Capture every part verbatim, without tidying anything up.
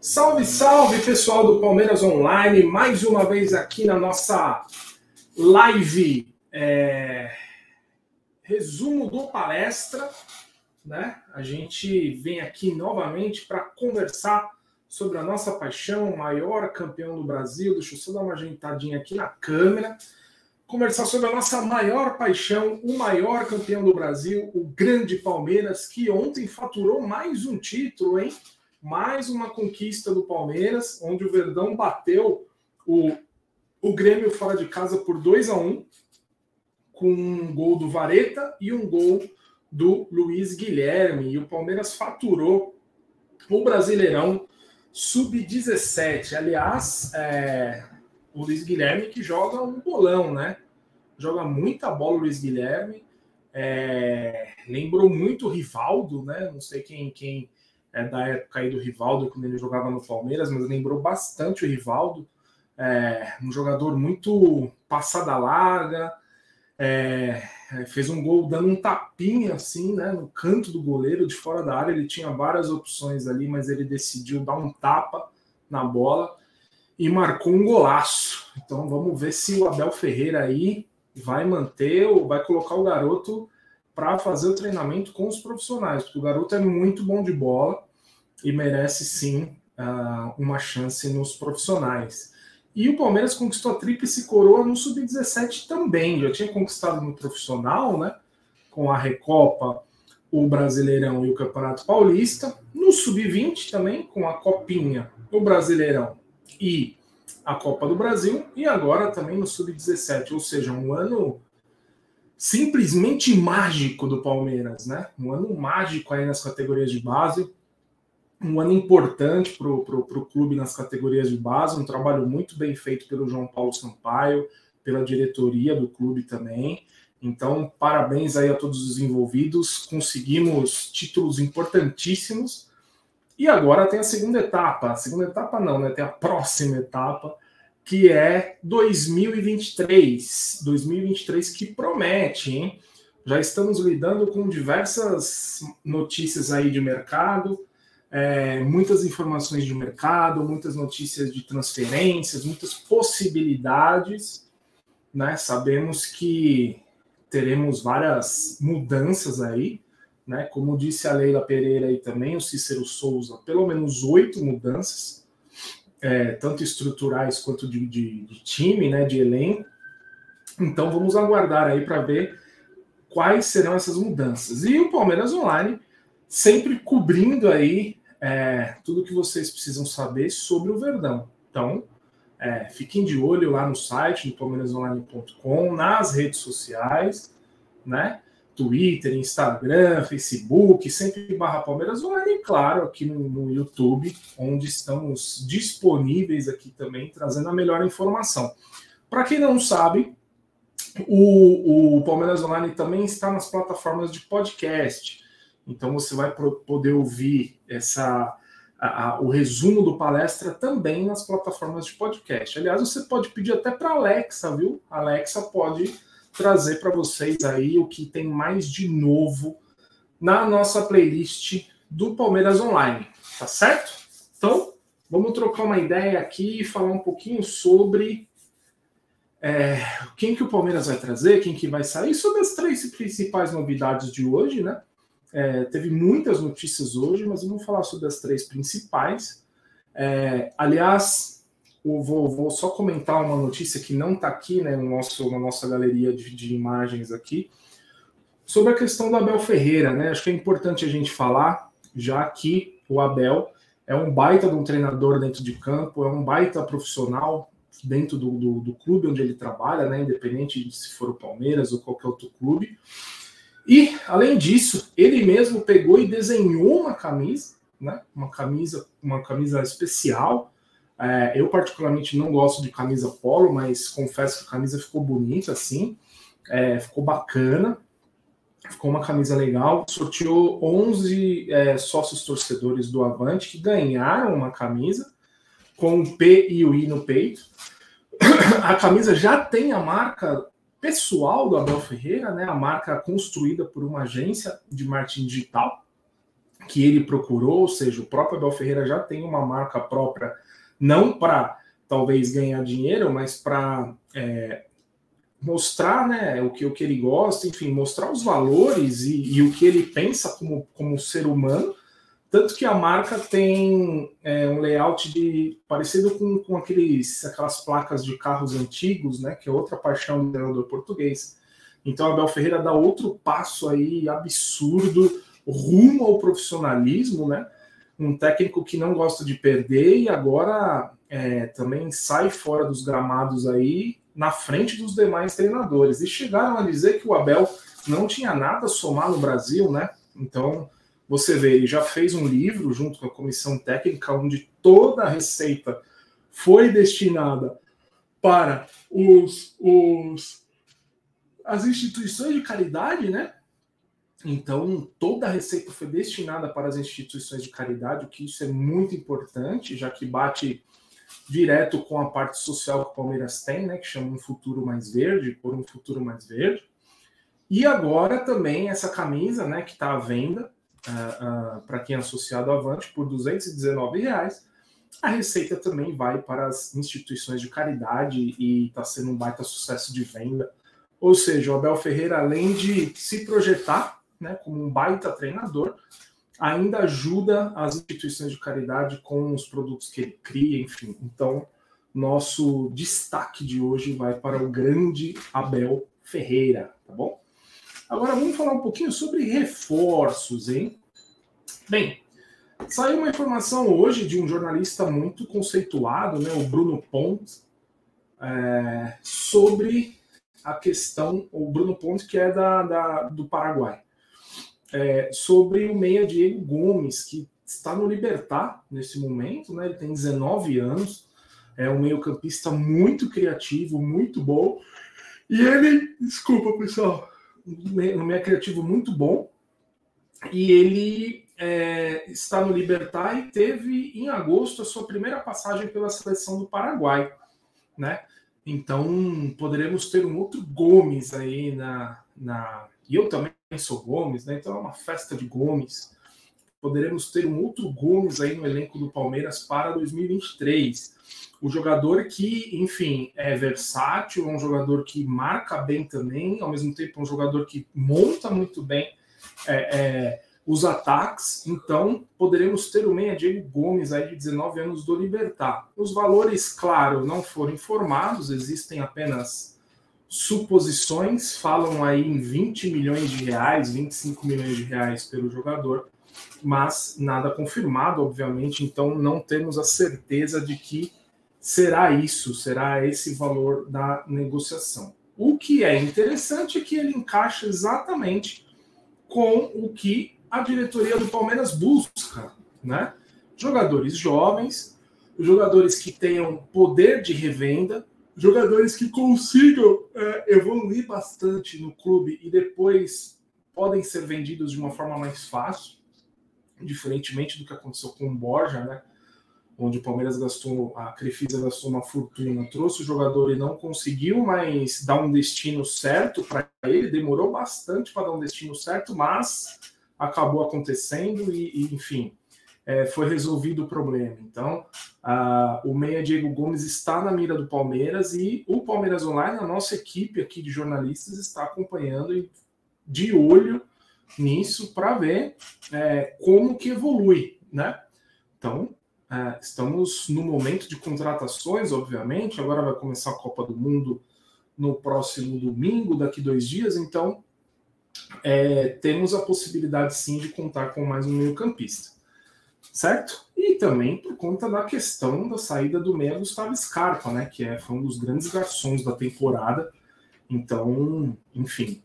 Salve, salve, pessoal do Palmeiras Online, mais uma vez aqui na nossa live é, resumo do palestra, né? A gente vem aqui novamente para conversar sobre a nossa paixão, o maior campeão do Brasil. Deixa eu só dar uma ajeitadinha aqui na câmera. Conversar sobre a nossa maior paixão, o maior campeão do Brasil, o grande Palmeiras, que ontem faturou mais um título, hein? Mais uma conquista do Palmeiras, onde o Verdão bateu o, o Grêmio fora de casa por dois a um, com um gol do Vareta e um gol do Luiz Guilherme. E o Palmeiras faturou o Brasileirão sub dezessete. Aliás, é, o Luiz Guilherme que joga um bolão, né? Joga muita bola o Luiz Guilherme. É, lembrou muito o Rivaldo, né? Não sei quem... quem É da época aí do Rivaldo, quando ele jogava no Palmeiras, mas lembrou bastante o Rivaldo. É, um jogador muito passada larga, é, fez um gol dando um tapinha assim, né, no canto do goleiro, de fora da área. Ele tinha várias opções ali, mas ele decidiu dar um tapa na bola e marcou um golaço. Então vamos ver se o Abel Ferreira aí vai manter ou vai colocar o garoto para fazer o treinamento com os profissionais, porque o garoto é muito bom de bola e merece sim uh, uma chance nos profissionais. E o Palmeiras conquistou a tríplice coroa no sub dezessete também, já tinha conquistado no profissional, né, com a Recopa, o Brasileirão e o Campeonato Paulista, no sub vinte também, com a Copinha, o Brasileirão e a Copa do Brasil, e agora também no sub dezessete, ou seja, um ano simplesmente mágico do Palmeiras, né? Um ano mágico aí nas categorias de base, um ano importante para o clube nas categorias de base, um trabalho muito bem feito pelo João Paulo Sampaio, pela diretoria do clube também. Então, parabéns aí a todos os envolvidos, conseguimos títulos importantíssimos, e agora tem a segunda etapa, a segunda etapa não, né? Tem a próxima etapa, que é dois mil e vinte e três. dois mil e vinte e três que promete, hein? Já estamos lidando com diversas notícias aí de mercado, é, muitas informações de mercado, muitas notícias de transferências, muitas possibilidades, né? Sabemos que teremos várias mudanças aí, né? Como disse a Leila Pereira e também o Cícero Souza, pelo menos oito mudanças, É, tanto estruturais quanto de, de, de time, né, de elenco. Então vamos aguardar aí para ver quais serão essas mudanças. E o Palmeiras Online sempre cobrindo aí é, tudo que vocês precisam saber sobre o Verdão. Então é, fiquem de olho lá no site do palmeiras online ponto com, nas redes sociais, né? Twitter, Instagram, Facebook, sempre barra Palmeiras Online, e claro, aqui no, no YouTube, onde estamos disponíveis aqui também, trazendo a melhor informação. Para quem não sabe, o, o Palmeiras Online também está nas plataformas de podcast, então você vai pro, poder ouvir essa, a, a, o resumo do palestra também nas plataformas de podcast. Aliás, você pode pedir até para a Alexa, viu? A Alexa pode trazer para vocês aí o que tem mais de novo na nossa playlist do Palmeiras Online, tá certo? Então, vamos trocar uma ideia aqui e falar um pouquinho sobre é, quem que o Palmeiras vai trazer, quem que vai sair, sobre as três principais novidades de hoje, né? É, teve muitas notícias hoje, mas vamos falar sobre as três principais. É, aliás, eu vou, vou só comentar uma notícia que não está aqui, né, no nosso, na nossa galeria de, de imagens aqui, sobre a questão do Abel Ferreira, né? Acho que é importante a gente falar, já que o Abel é um baita de um treinador dentro de campo, é um baita profissional dentro do, do, do clube onde ele trabalha, né, independente de se for o Palmeiras ou qualquer outro clube. E, além disso, ele mesmo pegou e desenhou uma camisa, né, uma camisa, uma camisa especial. É, eu, particularmente, não gosto de camisa polo, mas confesso que a camisa ficou bonita, assim, é, ficou bacana, ficou uma camisa legal. Sorteou onze é, sócios torcedores do Avante que ganharam uma camisa com o P e o I no peito. A camisa já tem a marca pessoal do Abel Ferreira, né, a marca construída por uma agência de marketing digital. que ele procurou, ou seja, o próprio Abel Ferreira já tem uma marca própria, não para talvez ganhar dinheiro, mas para é, mostrar, né, o que, o que ele gosta, enfim, mostrar os valores e, e o que ele pensa como, como ser humano. Tanto que a marca tem é, um layout de, parecido com, com aqueles, aquelas placas de carros antigos, né, que é outra paixão do treinador português. Então, Abel Ferreira dá outro passo aí absurdo rumo ao profissionalismo, né? Um técnico que não gosta de perder e agora é, também sai fora dos gramados aí na frente dos demais treinadores. E chegaram a dizer que o Abel não tinha nada a somar no Brasil, né? Então, você vê, ele já fez um livro junto com a comissão técnica onde toda a receita foi destinada para os, os, as instituições de caridade, né? Então, toda a receita foi destinada para as instituições de caridade, o que isso é muito importante, já que bate direto com a parte social que o Palmeiras tem, né? Que chama Um Futuro Mais Verde, por um futuro mais verde. E agora também essa camisa, né? Que está à venda, Uh, uh, para quem é associado ao Avante, por duzentos e dezenove reais. A receita também vai para as instituições de caridade e está sendo um baita sucesso de venda. Ou seja, o Abel Ferreira, além de se projetar, né, como um baita treinador, ainda ajuda as instituições de caridade com os produtos que ele cria, enfim. Então, nosso destaque de hoje vai para o grande Abel Ferreira, tá bom? Agora vamos falar um pouquinho sobre reforços, hein? Bem, saiu uma informação hoje de um jornalista muito conceituado, né, o Bruno Ponte, é, sobre a questão, o Bruno Ponte, que é da, da, do Paraguai, é, sobre o meia Diego Gomes, que está no Libertad nesse momento, né, ele tem dezenove anos, é um meio-campista muito criativo, muito bom, e ele, desculpa pessoal, um meio criativo muito bom, e ele é, está no Libertad e teve em agosto a sua primeira passagem pela seleção do Paraguai, né? Então poderemos ter um outro Gomes aí na, na... e eu também sou Gomes, né? Então é uma festa de Gomes. Poderemos ter um outro Gomes aí no elenco do Palmeiras para dois mil e vinte e três. O jogador que, enfim, é versátil, é um jogador que marca bem também, ao mesmo tempo é um jogador que monta muito bem é, é, os ataques. Então, poderemos ter o meia Diego Gomes, aí, de dezenove anos, do Libertad. Os valores, claro, não foram informados, existem apenas suposições, falam aí em vinte milhões de reais, vinte e cinco milhões de reais pelo jogador, mas nada confirmado, obviamente, então não temos a certeza de que será isso, será esse valor da negociação. O que é interessante é que ele encaixa exatamente com o que a diretoria do Palmeiras busca, né? Jogadores jovens, jogadores que tenham poder de revenda, jogadores que consigam é, evoluir bastante no clube e depois podem ser vendidos de uma forma mais fácil, diferentemente do que aconteceu com o Borja, né? Onde o Palmeiras gastou, a Crefisa gastou uma fortuna, trouxe o jogador e não conseguiu mais dar um destino certo para ele, demorou bastante para dar um destino certo, mas acabou acontecendo e, e enfim, é, foi resolvido o problema. Então, uh, o meia Diego Gomes está na mira do Palmeiras e o Palmeiras Online, a nossa equipe aqui de jornalistas, está acompanhando e de olho nisso para ver é, como que evolui, né? Então, Uh, estamos no momento de contratações, obviamente. Agora vai começar a Copa do Mundo no próximo domingo, daqui dois dias. Então, é, temos a possibilidade, sim, de contar com mais um meio-campista. Certo? E também por conta da questão da saída do meia Gustavo Scarpa, né? Que é, foi um dos grandes garçons da temporada. Então, enfim,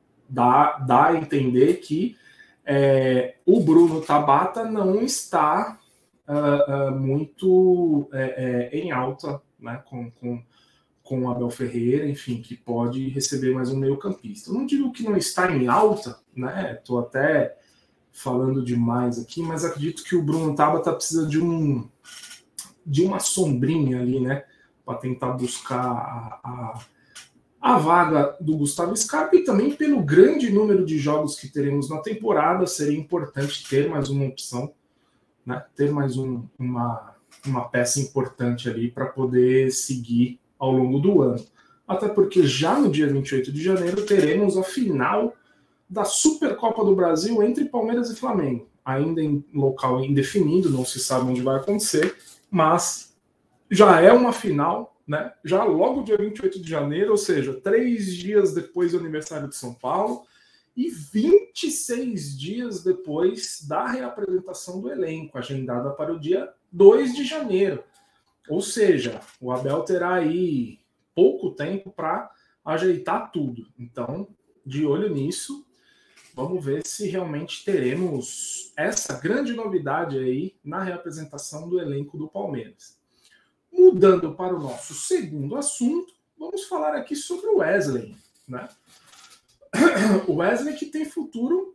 dá, dá a entender que é, o Bruno Tabata não está... Uh, uh, muito é, é, em alta, né, com, com, com o Abel Ferreira, enfim, que pode receber mais um meio-campista. Eu não digo que não está em alta, né? Estou até falando demais aqui, mas acredito que o Bruno Tabata precisa de um de uma sombrinha ali, né, para tentar buscar a, a, a vaga do Gustavo Scarpa e também pelo grande número de jogos que teremos na temporada, seria importante ter mais uma opção, né? Ter mais um, uma, uma peça importante ali para poder seguir ao longo do ano. Até porque já no dia vinte e oito de janeiro teremos a final da Supercopa do Brasil entre Palmeiras e Flamengo. Ainda em local indefinido, não se sabe onde vai acontecer, mas já é uma final, né? Já logo dia vinte e oito de janeiro, ou seja, três dias depois do aniversário de São Paulo e vinte e seis dias depois da reapresentação do elenco, agendada para o dia dois de janeiro. Ou seja, o Abel terá aí pouco tempo para ajeitar tudo. Então, de olho nisso, vamos ver se realmente teremos essa grande novidade aí na reapresentação do elenco do Palmeiras. Mudando para o nosso segundo assunto, vamos falar aqui sobre o Wesley, né? O Wesley que tem futuro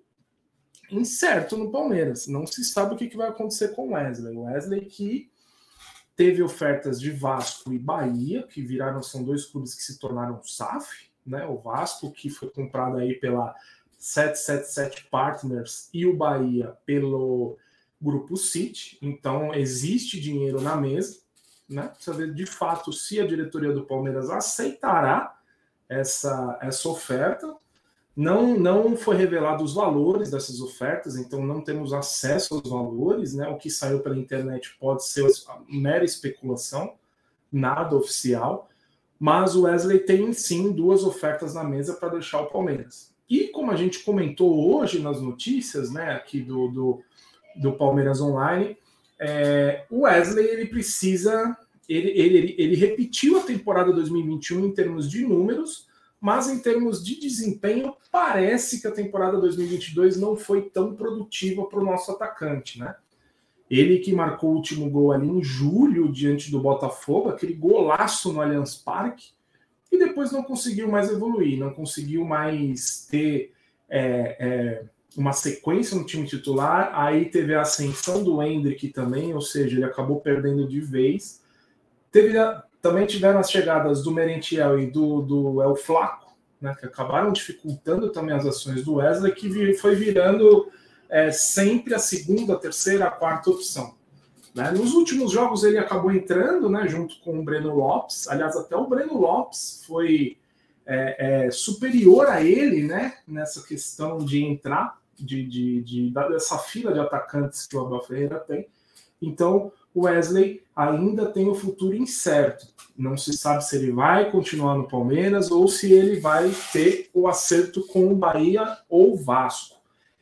incerto no Palmeiras. Não se sabe o que vai acontecer com o Wesley. O Wesley que teve ofertas de Vasco e Bahia, que viraram, são dois clubes que se tornaram S A F, né? O Vasco, que foi comprado aí pela setecentos e setenta e sete Partners, e o Bahia pelo Grupo City. Então, existe dinheiro na mesa, né? Precisa ver de fato se a diretoria do Palmeiras aceitará essa, essa oferta. Não, não foi revelado os valores dessas ofertas, então não temos acesso aos valores, né? O que saiu pela internet pode ser mera especulação, nada oficial, mas o Wesley tem sim duas ofertas na mesa para deixar o Palmeiras. E como a gente comentou hoje nas notícias, né, aqui do, do, do Palmeiras Online, é, o Wesley ele precisa, ele, ele, ele repetiu a temporada dois mil e vinte e um em termos de números, mas em termos de desempenho, parece que a temporada dois mil e vinte e dois não foi tão produtiva para o nosso atacante, né? Ele que marcou o último gol ali em julho, diante do Botafogo, aquele golaço no Allianz Parque, e depois não conseguiu mais evoluir, não conseguiu mais ter é, é, uma sequência no time titular. Aí teve a ascensão do Hendrick também, ou seja, ele acabou perdendo de vez. Teve a... Também tiveram as chegadas do Merentiel e do, do El Flaco, né, que acabaram dificultando também as ações do Wesley, que vir, foi virando é, sempre a segunda, a terceira, a quarta opção. Né? Nos últimos jogos ele acabou entrando, né, junto com o Breno Lopes. Aliás, até o Breno Lopes foi é, é, superior a ele, né, nessa questão de entrar, de, de, de, dessa fila de atacantes que o Abel Ferreira tem. Então, o Wesley ainda tem o futuro incerto. Não se sabe se ele vai continuar no Palmeiras ou se ele vai ter o acerto com o Bahia ou o Vasco.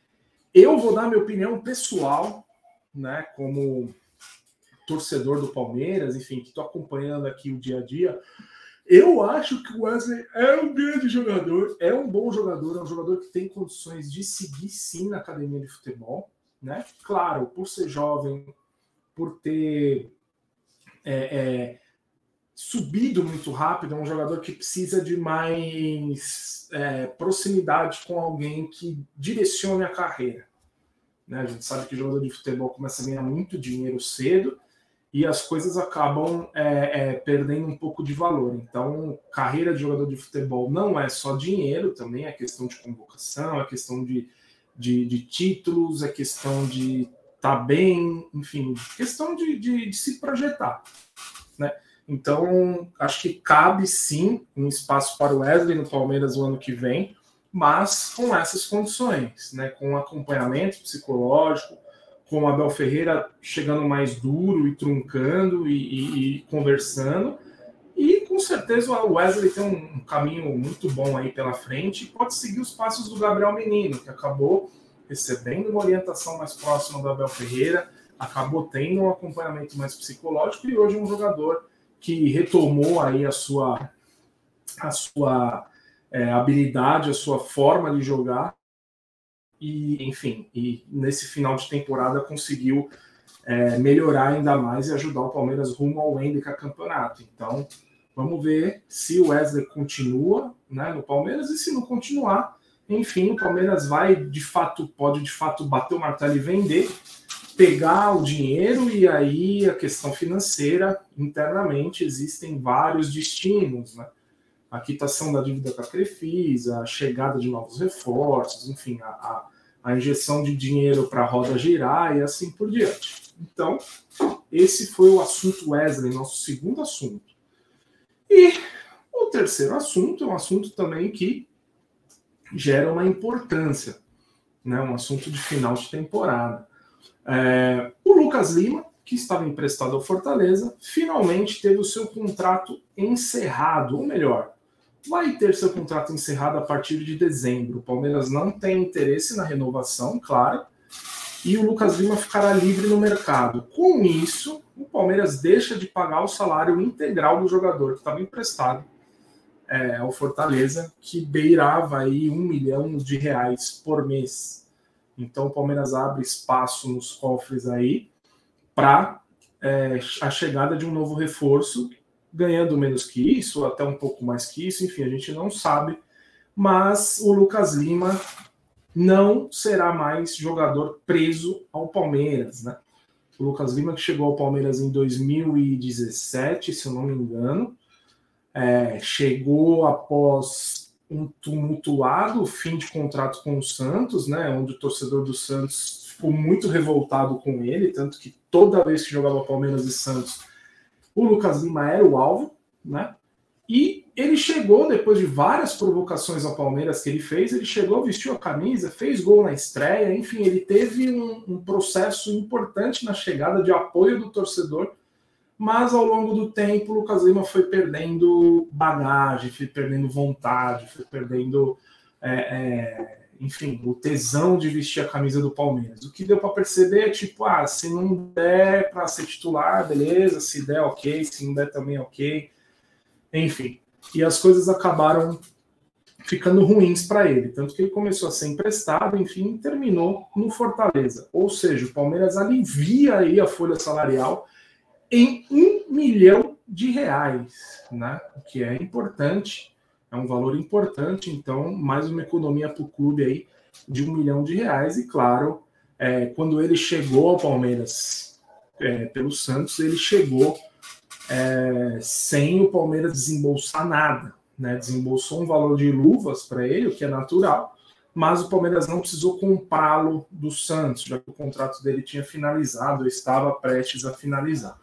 Eu vou dar minha opinião pessoal, né, como torcedor do Palmeiras, enfim, que estou acompanhando aqui o dia a dia. Eu acho que o Wesley é um grande jogador, é um bom jogador, é um jogador que tem condições de seguir sim na academia de futebol, né? Claro, por ser jovem, por ter é, é, subido muito rápido, é um jogador que precisa de mais é, proximidade com alguém que direcione a carreira. Né? A gente sabe que o jogador de futebol começa a ganhar muito dinheiro cedo e as coisas acabam é, é, perdendo um pouco de valor. Então, carreira de jogador de futebol não é só dinheiro, também é questão de convocação, é questão de, de, de títulos, é questão de tá bem, enfim, questão de, de, de se projetar, né? Então, acho que cabe sim um espaço para o Wesley no Palmeiras o ano que vem, mas com essas condições, né? Com acompanhamento psicológico, com o Abel Ferreira chegando mais duro e truncando e, e, e conversando, e com certeza o Wesley tem um, um caminho muito bom aí pela frente e pode seguir os passos do Gabriel Menino, que acabou recebendo uma orientação mais próxima do Abel Ferreira, acabou tendo um acompanhamento mais psicológico e hoje é um jogador que retomou aí a sua, a sua é, habilidade, a sua forma de jogar e, enfim, e nesse final de temporada conseguiu é, melhorar ainda mais e ajudar o Palmeiras rumo ao Hendrick campeonato. Então, vamos ver se o Wesley continua, né, no Palmeiras e se não continuar, enfim, o Palmeiras vai, de fato, pode de fato bater o martelo e vender, pegar o dinheiro e aí a questão financeira, internamente, existem vários destinos, né? a quitação da dívida com a Crefisa, a chegada de novos reforços, enfim, a, a, a injeção de dinheiro para a roda girar e assim por diante. Então, esse foi o assunto Wesley, nosso segundo assunto. E o terceiro assunto é um assunto também que gera uma importância, né? Um assunto de final de temporada. É, o Lucas Lima, que estava emprestado ao Fortaleza, finalmente teve o seu contrato encerrado, ou melhor, vai ter seu contrato encerrado a partir de dezembro. O Palmeiras não tem interesse na renovação, claro, e o Lucas Lima ficará livre no mercado. Com isso, o Palmeiras deixa de pagar o salário integral do jogador que estava emprestado é, ao Fortaleza, que beirava aí um milhão de reais por mês. Então o Palmeiras abre espaço nos cofres aí para é, a chegada de um novo reforço, ganhando menos que isso, ou até um pouco mais que isso, enfim, a gente não sabe, mas o Lucas Lima não será mais jogador preso ao Palmeiras, né? O Lucas Lima, que chegou ao Palmeiras em dois mil e dezessete, se eu não me engano, é, chegou após um tumultuado fim de contrato com o Santos, né? Onde o torcedor do Santos ficou muito revoltado com ele, tanto que toda vez que jogava Palmeiras e Santos, o Lucas Lima era o alvo, né? E ele chegou, depois de várias provocações ao Palmeiras que ele fez, ele chegou, vestiu a camisa, fez gol na estreia, enfim, ele teve um, um processo importante na chegada de apoio do torcedor, mas ao longo do tempo o Lucas Lima foi perdendo bagagem, foi perdendo vontade, foi perdendo, é, é, enfim, o tesão de vestir a camisa do Palmeiras. O que deu para perceber é tipo, ah, se não der para ser titular, beleza, se der, ok, se não der também, ok. Enfim, e as coisas acabaram ficando ruins para ele, tanto que ele começou a ser emprestado, enfim, terminou no Fortaleza. Ou seja, o Palmeiras alivia aí a folha salarial em um milhão de reais, né? O que é importante, é um valor importante, então mais uma economia para o clube aí de um milhão de reais. E claro, é, quando ele chegou ao Palmeiras é, pelo Santos, ele chegou É, sem o Palmeiras desembolsar nada, né? Desembolsou um valor de luvas para ele, o que é natural, mas o Palmeiras não precisou comprá-lo do Santos, já que o contrato dele tinha finalizado, ou estava prestes a finalizar.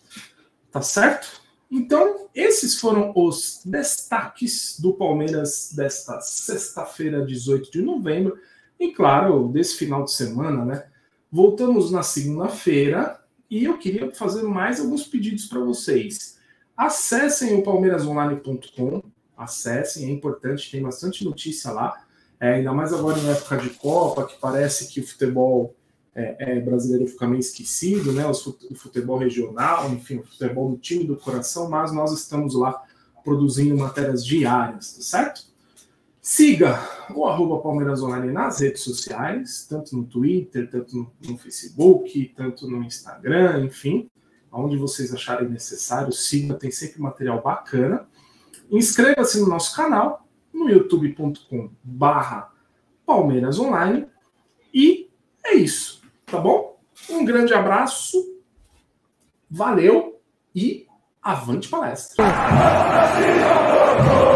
Tá certo? Então, esses foram os destaques do Palmeiras desta sexta-feira, dezoito de novembro, e claro, desse final de semana, né? Voltamos na segunda-feira. E eu queria fazer mais alguns pedidos para vocês. Acessem o palmeiras online ponto com, acessem, é importante, tem bastante notícia lá, é, ainda mais agora em época de Copa, que parece que o futebol é, é, brasileiro fica meio esquecido, né? O futebol regional, enfim, o futebol do time do coração, mas nós estamos lá produzindo matérias diárias, tá certo? Siga o arroba Palmeiras Online nas redes sociais, tanto no Twitter, tanto no, no Facebook, tanto no Instagram, enfim, onde vocês acharem necessário, siga, tem sempre material bacana. Inscreva-se no nosso canal, no youtube ponto com barra Palmeiras Online, e é isso, tá bom? Um grande abraço, valeu e avante palestra!